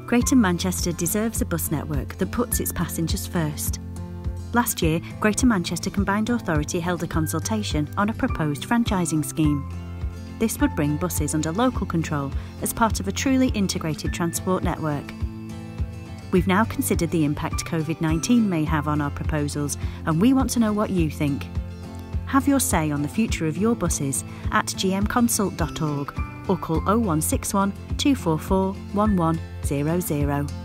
Greater Manchester deserves a bus network that puts its passengers first. Last year, Greater Manchester Combined Authority held a consultation on a proposed franchising scheme. This would bring buses under local control as part of a truly integrated transport network. We've now considered the impact COVID-19 may have on our proposals, and we want to know what you think. Have your say on the future of your buses at gmconsult.org or call 0161 244 1100.